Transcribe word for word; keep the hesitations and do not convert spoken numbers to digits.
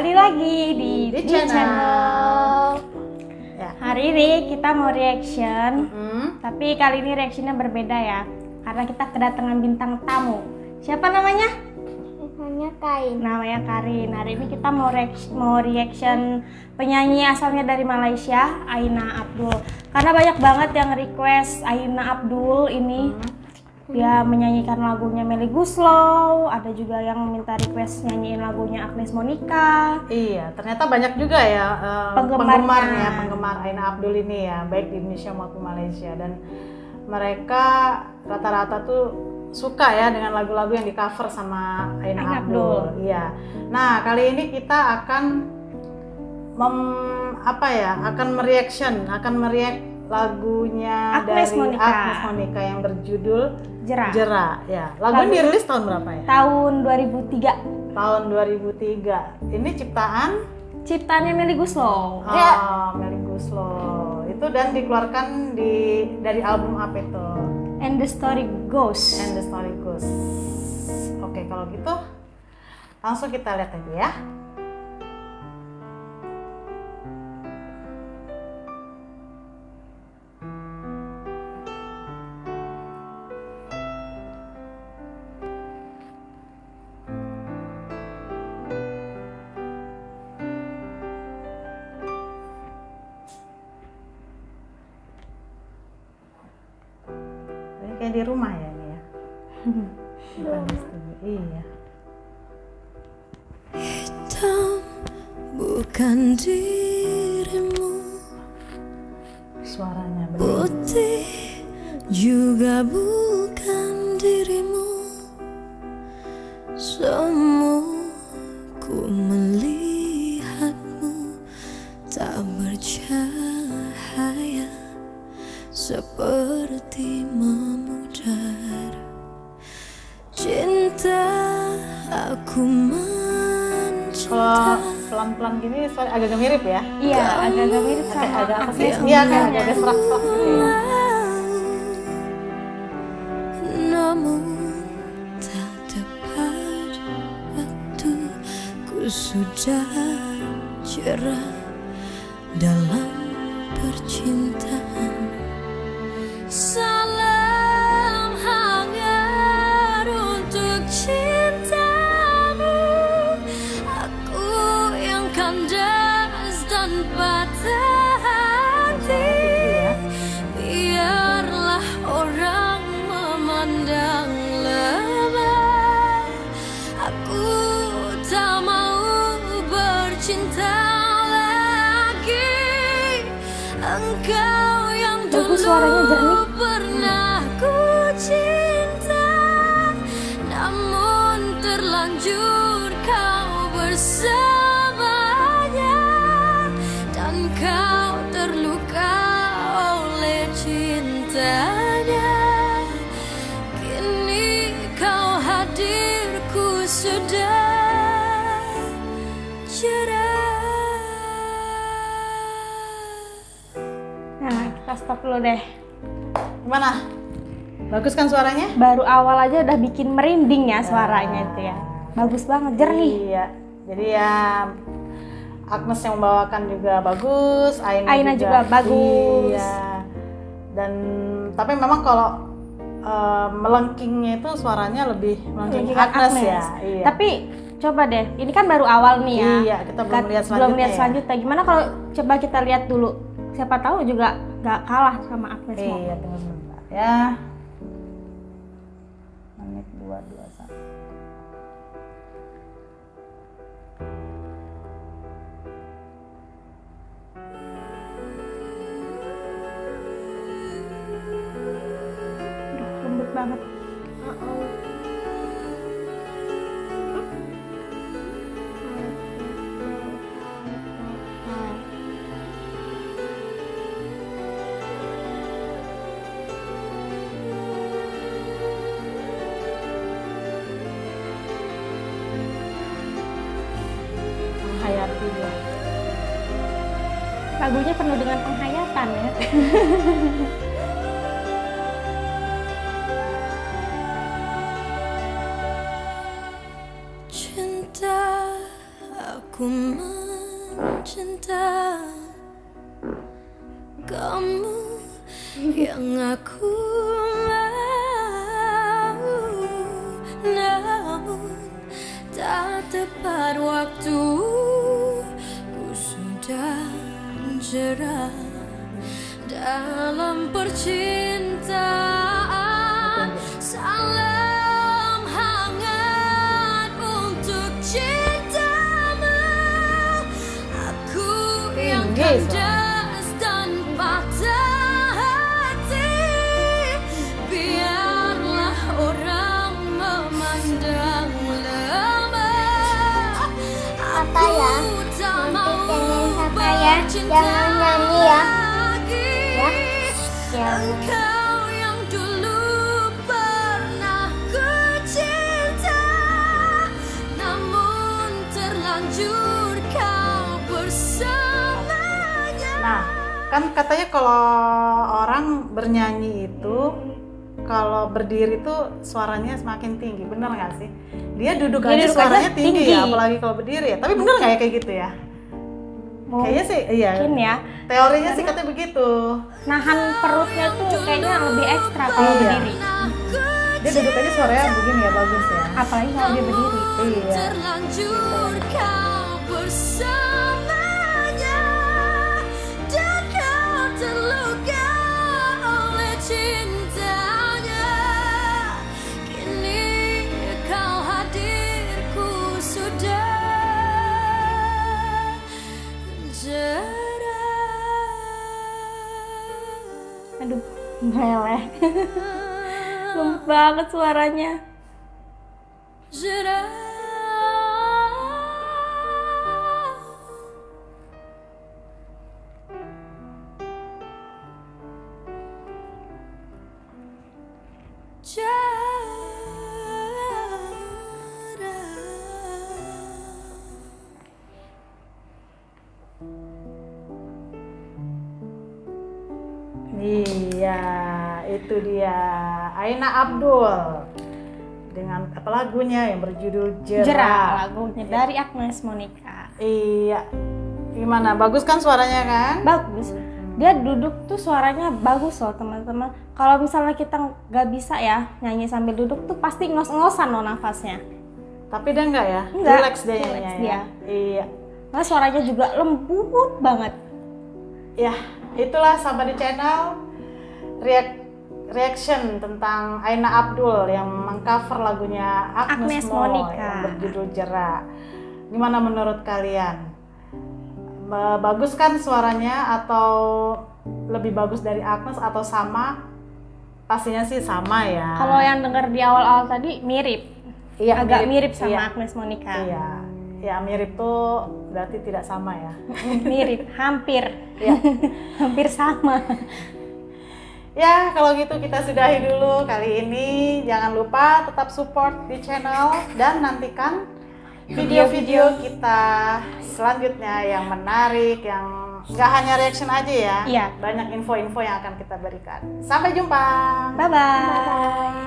kembali lagi di di channel. channel. Ya. Hari ini kita mau reaction, Mm-hmm. tapi kali ini reactionnya berbeda ya, karena kita kedatangan bintang tamu. Siapa namanya? Namanya Kain. Namanya Karin. Hari ini kita mau reaction, mau reaction penyanyi asalnya dari Malaysia, Aina Abdul. Karena banyak banget yang request Aina Abdul ini. Hmm. Dia menyanyikan lagunya Melly Goeslaw, ada juga yang minta request nyanyiin lagunya Agnes Monica. Iya, ternyata banyak juga ya uh, penggemarnya, penggemar Aina Abdul ini ya, baik di Indonesia maupun Malaysia. Dan mereka rata-rata tuh suka ya dengan lagu-lagu yang di cover sama Aina, Aina Abdul. Abdul. Iya. Nah, kali ini kita akan mem, apa ya? Akan mereaction, akan mereact lagunya Agnes dari Monica. Agnes Monica yang berjudul Jera. Jera, ya. Lagu ini dirilis tahun berapa ya? Tahun dua ribu tiga. Tahun dua ribu tiga. Ini ciptaan? Ciptaannya Melly Goeslaw. Oh, ya. Melly Goeslaw. Itu dan dikeluarkan di dari album apa itu? And the Story Goes. And the Story Goes. Oke, kalau gitu langsung kita lihat aja ya. Kayak di rumah ya ini ya. Bukan di studio. Iya. Hitam bukan dirimu, Suaranya berbeda. putih juga bukan dirimu. Semu ku melihatmu tak bercahaya, seperti memudar. Cinta aku mencinta. Kalau pelan-pelan gini suara agak-agak mirip ya. Iya, agak-agak mirip sama Kayak agak apa sih? Agnes Iya, kayak Monica-nya. agak-agak serak-serak gitu ya. Namun tak tepat waktu, ku sudah jerah dalam percintaan. Salam hangat untuk cintamu, aku yang kandas dan patah hati. Biarlah orang memandang lemah, aku tak mau bercinta lagi. Engkau yang dulu suaranya jernih. pernah ku cinta, namun terlanjur kau bersamanya, dan kau terluka oleh cintanya. Kini kau hadirku sudah cerah. Nah, kita stop dulu deh. Gimana? Bagus kan suaranya? Baru awal aja udah bikin merinding ya suaranya itu ya. Bagus banget, jernih. Iya. Jadi ya Agnes yang membawakan juga bagus, Aina, Aina juga, juga bagus. Iya. Dan tapi memang kalau uh, melengkingnya itu suaranya lebih melengking Agnes, Agnes ya. Iya. Tapi coba deh, ini kan baru awal nih ya. Iya, kita belum lihat selanjutnya. Belum lihat ya. selanjutnya. Gimana kalau coba kita lihat dulu? Siapa tahu juga nggak kalah sama Agnes. Iya, tunggu sebentar ya. Menit dua dua satu. Lembut banget. Menghayati dia. Lagunya penuh dengan penghayatan ya. Cinta aku yang aku mau, namun tak tepat waktu. Ku sudah jerah dalam percintaan. Salam hangat untuk cintamu. Aku yang kandas dan patah hati. Biarlah orang memandang lemah. Apa ya? Tak Nanti mau channel siapa ya? Jangan nyanyi ya. Ya. Jangan. Engkau yang dulu pernah ku cinta, namun terlanjur kau bersamanya. Nah, kan katanya kalau orang bernyanyi itu kalau berdiri tuh suaranya semakin tinggi, bener nggak sih? Dia duduk Dia aja duduk suaranya aja tinggi, tinggi. ya, apalagi kalau berdiri ya. Tapi bener nggak ya kayak gitu ya? Kayaknya sih, iya. Mungkin ya. Teorinya sih katanya begitu. Nahan perutnya tuh kayaknya lebih ekstra kalau Iya. berdiri. Dia duduk aja suaranya begini ya, bagus ya. Apalagi kalau dia berdiri. Iya. Terlanjur kau bersamanya, dan kau terluka oleh cintanya. Kini kau hadirku sudah jerah. Aduh, meleh. Lembut banget suaranya. Jerah. Iya, itu dia Aina Abdul dengan apa lagunya yang berjudul Jerah. Jerah lagunya dari Agnes Monica. Iya, gimana? Bagus kan suaranya kan? Bagus. Dia duduk tuh suaranya bagus loh teman-teman. Kalau misalnya kita nggak bisa ya nyanyi sambil duduk tuh pasti ngos-ngosan loh nafasnya. Tapi dia enggak ya? Enggak, Relax dia relax nyanyinya dia. ya? Iya. Nah suaranya juga lembut banget. Ya, itulah sampai di channel react reaction tentang Aina Abdul yang mengcover lagunya Agnes, Agnes Mo Monica. yang berjudul Jerah. Gimana menurut kalian? Ba- Bagus kan suaranya atau lebih bagus dari Agnes atau sama? Pastinya sih sama ya. Kalau yang dengar di awal-awal tadi mirip, Iya, agak mirip, sama iya. Agnes Monica. Iya. Ya mirip tuh berarti tidak sama ya. Mirip, hampir, Iya. hampir sama. Ya, kalau gitu kita sudahi dulu kali ini. Jangan lupa tetap support di channel dan nantikan video-video kita selanjutnya yang menarik, yang nggak hanya reaction aja ya. Iya. Banyak info-info yang akan kita berikan. Sampai jumpa. Bye-bye.